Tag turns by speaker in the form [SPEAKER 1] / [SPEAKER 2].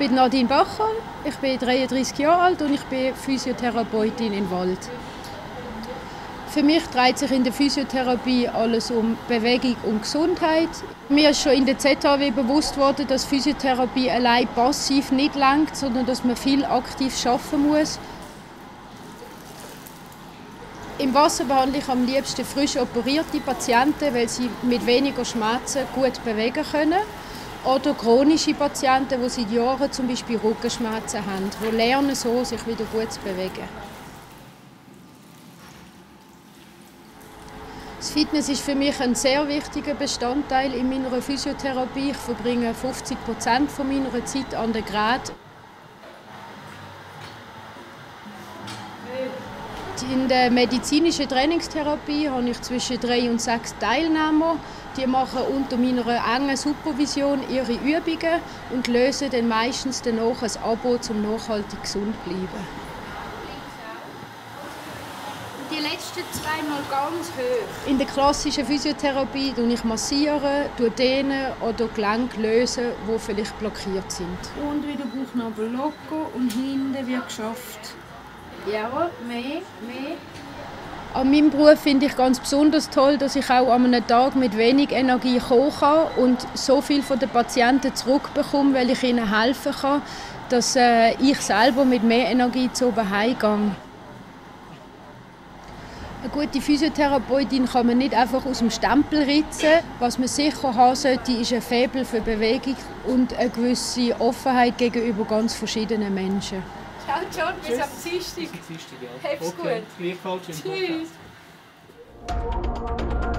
[SPEAKER 1] bin Nadine Bacher, ich bin 33 Jahre alt und ich bin Physiotherapeutin in Wald. Für mich dreht sich in der Physiotherapie alles um Bewegung und Gesundheit. Mir ist schon in der ZHW bewusst worden, dass Physiotherapie allein passiv nicht reicht, sondern dass man viel aktiv arbeiten muss. Im Wasser behandle ich am liebsten frisch operierte Patienten, weil sie mit weniger Schmerzen gut bewegen können. Oder chronische Patienten, die seit Jahren zum Beispiel Rückenschmerzen haben, die lernen so, sich wieder gut zu bewegen. Das Fitness ist für mich ein sehr wichtiger Bestandteil in meiner Physiotherapie. Ich verbringe 50% von meiner Zeit an den Geräten. In der medizinischen Trainingstherapie habe ich zwischen 3 und 6 Teilnehmer. Die machen unter meiner engen Supervision ihre Übungen und lösen dann meistens danach ein Abo, um nachhaltig gesund zu bleiben. Die letzten 2 Mal ganz hoch. In der klassischen Physiotherapie massiere ich, dehnen oder Gelenke lösen, die vielleicht blockiert sind. Und wieder Bauchnabel locker und hinten wird geschafft. Ja, mehr. An meinem Beruf finde ich ganz besonders toll, dass ich auch an einem Tag mit wenig Energie kommen kann und so viel von den Patienten zurückbekomme, weil ich ihnen helfen kann, dass ich selber mit mehr Energie zu oben heimgehe. Eine gute Physiotherapeutin kann man nicht einfach aus dem Stempel ritzen. Was man sicher haben sollte, ist ein Faible für Bewegung und eine gewisse Offenheit gegenüber ganz verschiedenen Menschen.
[SPEAKER 2] Ciao John, bis am Dienstag.
[SPEAKER 3] Bis am Dienstag, ja.
[SPEAKER 2] Hab's
[SPEAKER 3] Okay,
[SPEAKER 2] gut.
[SPEAKER 3] gleichfalls.
[SPEAKER 2] Tschüss.